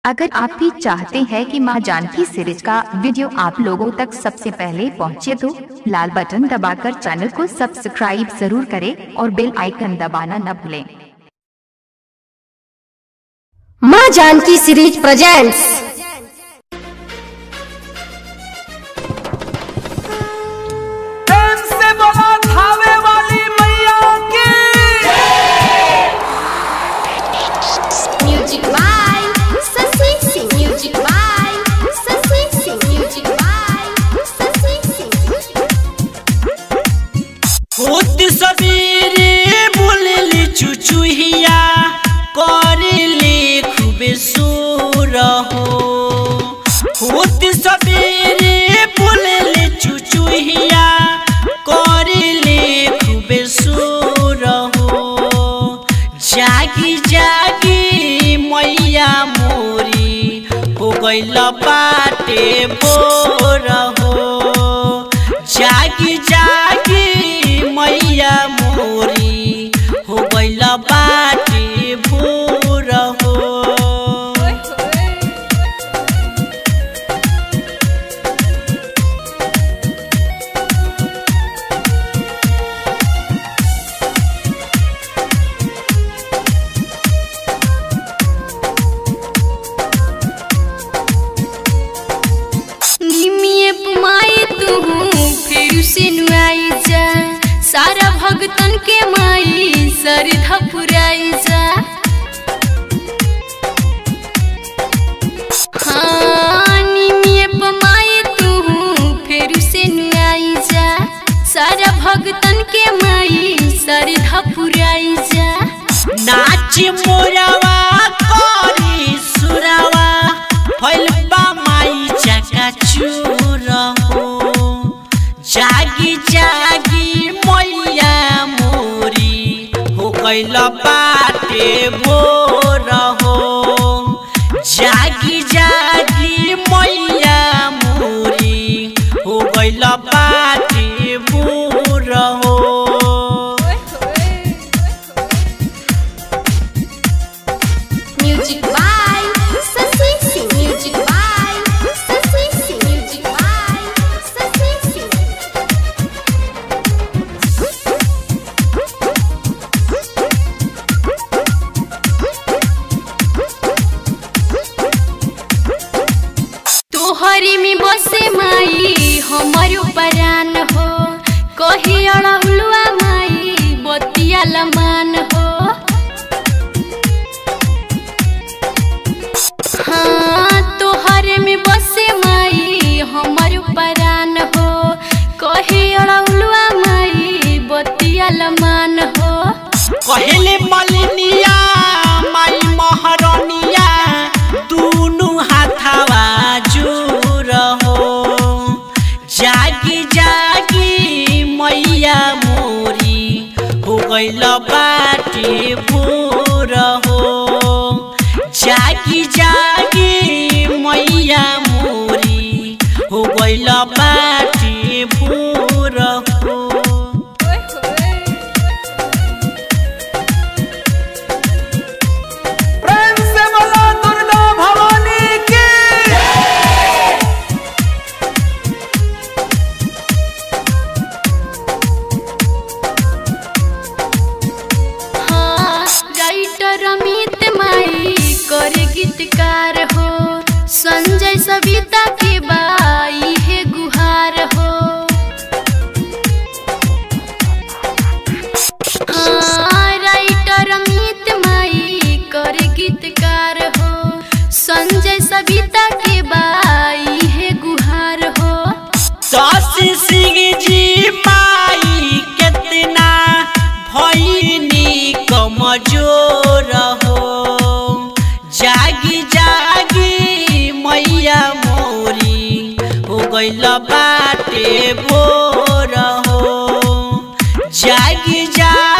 अगर आप भी चाहते हैं कि मां जानकी सीरीज का वीडियो आप लोगों तक सबसे पहले पहुंचे तो लाल बटन दबाकर चैनल को सब्सक्राइब जरूर करें और बेल आइकन दबाना न भूलें। मां जानकी सीरीज प्रेजेंट्स सबेरे बोलली चुचुहिया करले खूबे सुर हो। होत सबेरे बोलली चुचुहिया करले खूबे सुर हो। जागी जागी मैया मोरी हो गइल बाटे बोर हो। जागी जागी मैया मोरी हो गइल बाटे भोर हो। निमिये पुमाई तू फिर से नुआई जा, सारा भगतन के माई सरधा पुराई जा। हाँ निमिये पुमाई तू फिर से नुआई जा, सारा भगतन के माई सरधा पुराई जा। नाच मोरावा करी सुरावा फैल बा माई चका चूर हो। जागी जागी मैया मोरी हो गइल बाटे भोर हो। जागी जागी मैया मोरी हो गइल बाटे भोर हो। Music by Shashi Singh, music by Shashi Singh, music by Shashi Singh. तोहरी में बसे माई हमर परान हो। कही अड़हुलुआ माई बतिया लमान हो। हाँ तोहरे में बसे माई हमर परान हो। कही अड़हुलुआ माई बतिया लमान हो। कहले मलिनिया माई महरनिया दूनु हाथावा जोर हो। जागी जागी मैया मोरी हो गइल बाटे भोर हो। जागी जागी मैया मोरी हो गइल बाटे भोर हो। रमित माई करे गीतकार हो। संजय सविता के बाई है गुहार हो। राइटर रमित माई करे गीतकार हो। संजय सविता के बाई है गुहार हो। शशि सिंह जी माई कितना भइनी कमजोर हो। जागी जागी मैया मोरी हो गइल बाटे भोर हो। जागी जागी